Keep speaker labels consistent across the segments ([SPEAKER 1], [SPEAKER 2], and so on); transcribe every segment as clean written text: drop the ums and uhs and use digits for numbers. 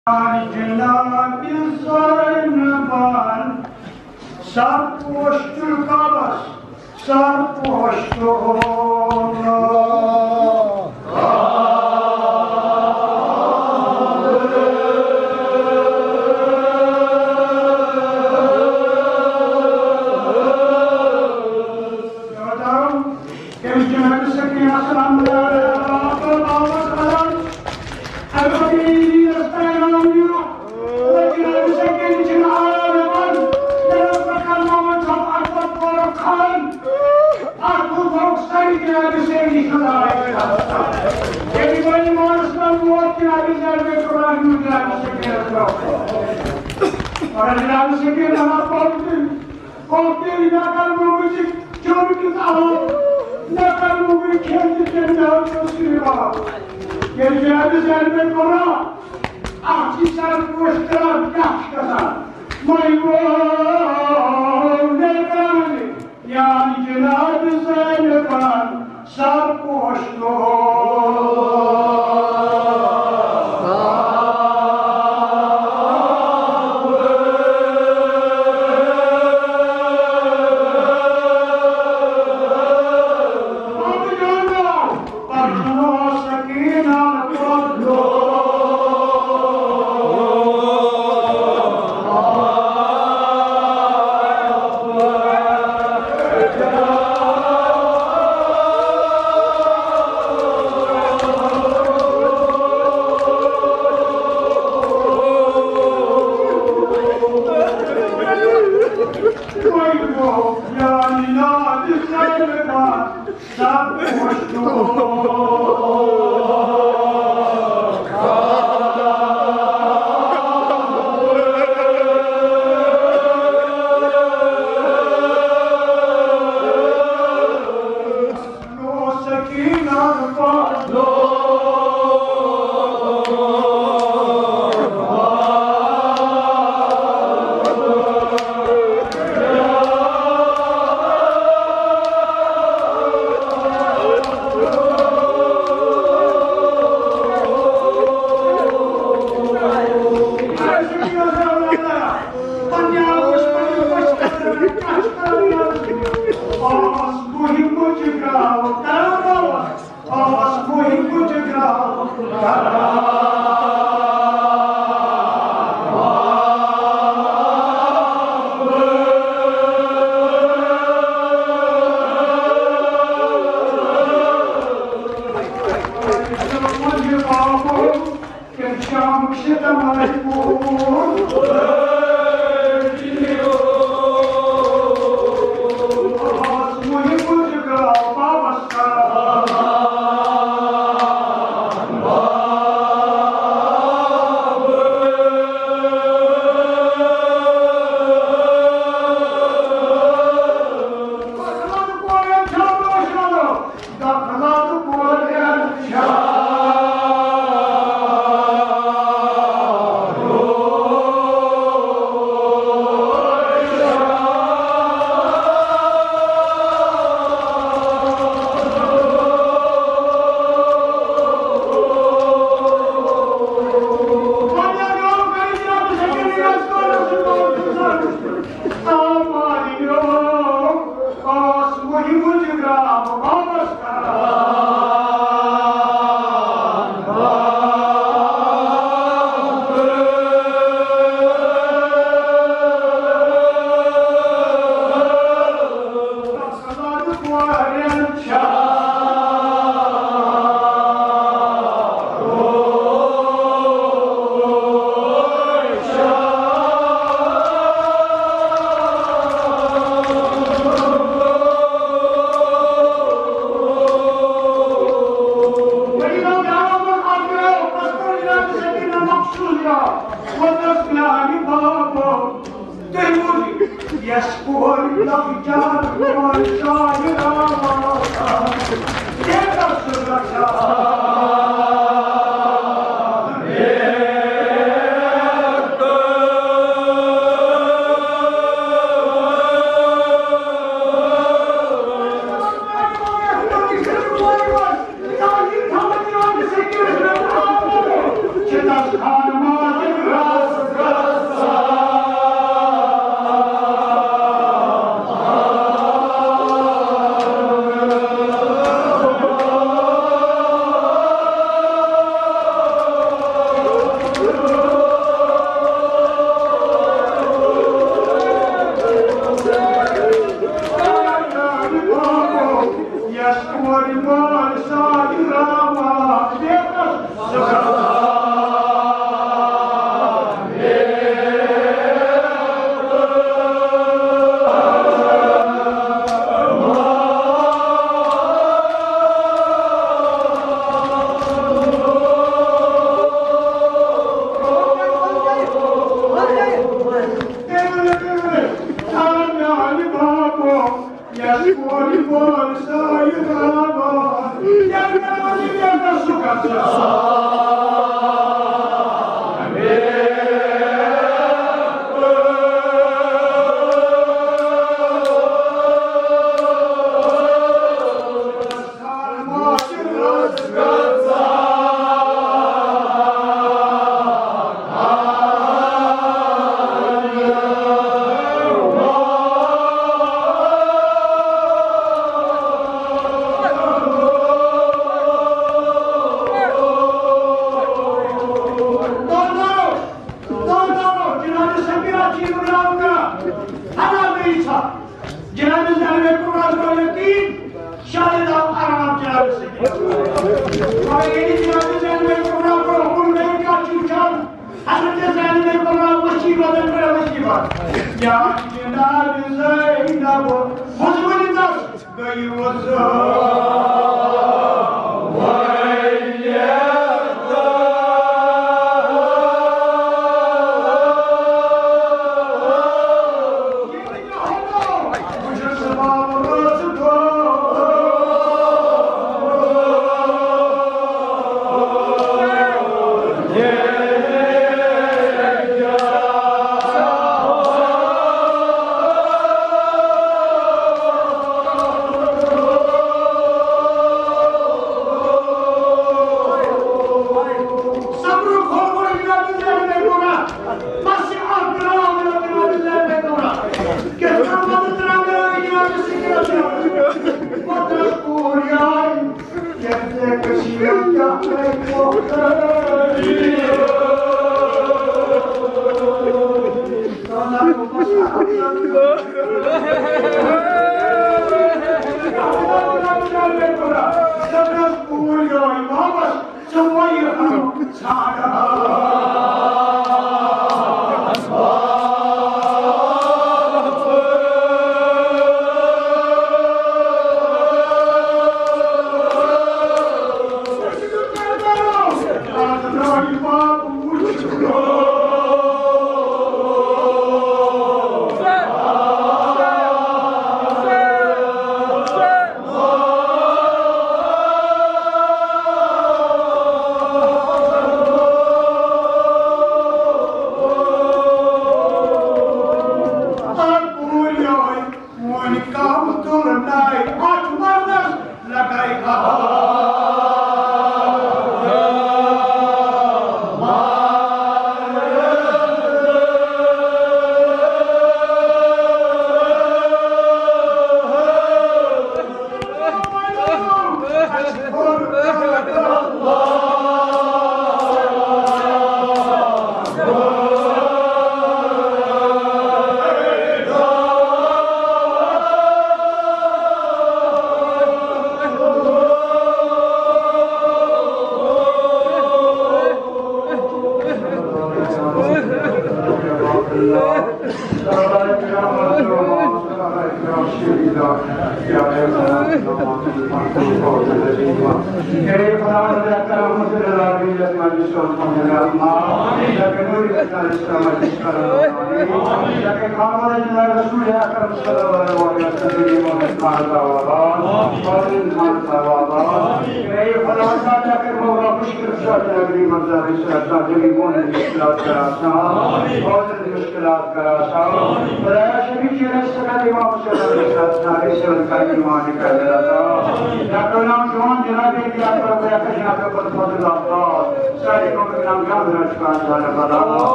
[SPEAKER 1] Cenab-ı Zeynep'an sarhoştur kalas, sarhoştur Geleceğimiz elbet ona akçiler koşturan yaşkasan maymun nevramını yani Cenab-ı Zeynep'an sarhoştur. Khan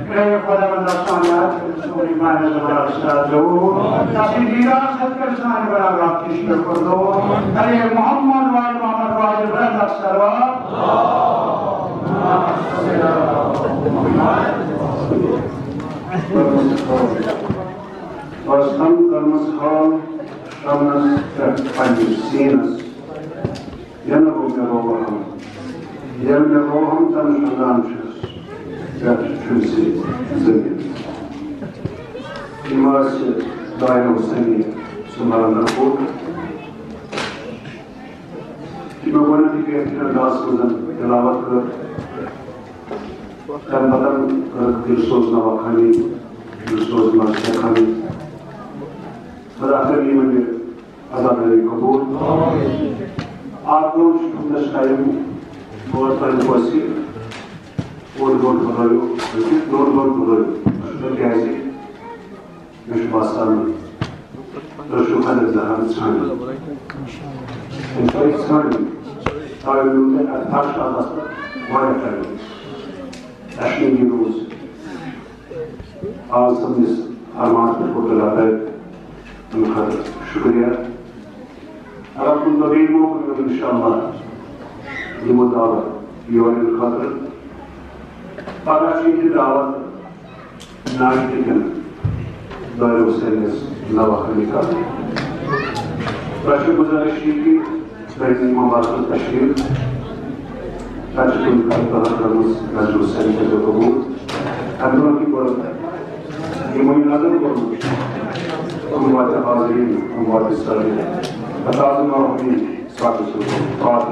[SPEAKER 1] خدا مدرسانیات سوری معنی زبان استادو تصدیقا ستکرسانی برای رابطیش بکردو علی محمد و محمد واجب رضا سلام Başkan Karmazhan Şamnas Panjusines Yana Roham Yana Roham tanışılanmışız Gerçekçisi zemin İmarası daire olsani Sumarana Kod Kime bana dikkatle dasmızın telavat kır Tanımadan bir sözüne bakani bir sözüne bakani Berakhir ini azab dari kabul. Aku sudah sekali buat transformasi, buat berlalu, berlalu. Sudah biasa, mesti bahasan. Teruskan zaman sana. Untuk sana, kalau kita atas atas, mana kali? Asyik dirus. Asal armah berkolaborasi. शुक्रिया अब तुम नबी को इंशाअल्लाह ये मुदावत योर खातर पाराशी की दावत नाइटिकन दारुसैनिस नवाखली का राष्ट्र गुजारिश की बैठक मुबारक तशरीफ ताजकुल का तरह दारुसैनिस के जो कबूल अल्लाह की बरकत ये मुझे नजर करो أموات الحاضرين أموات السالمين أتعلم ربي صعب السلطان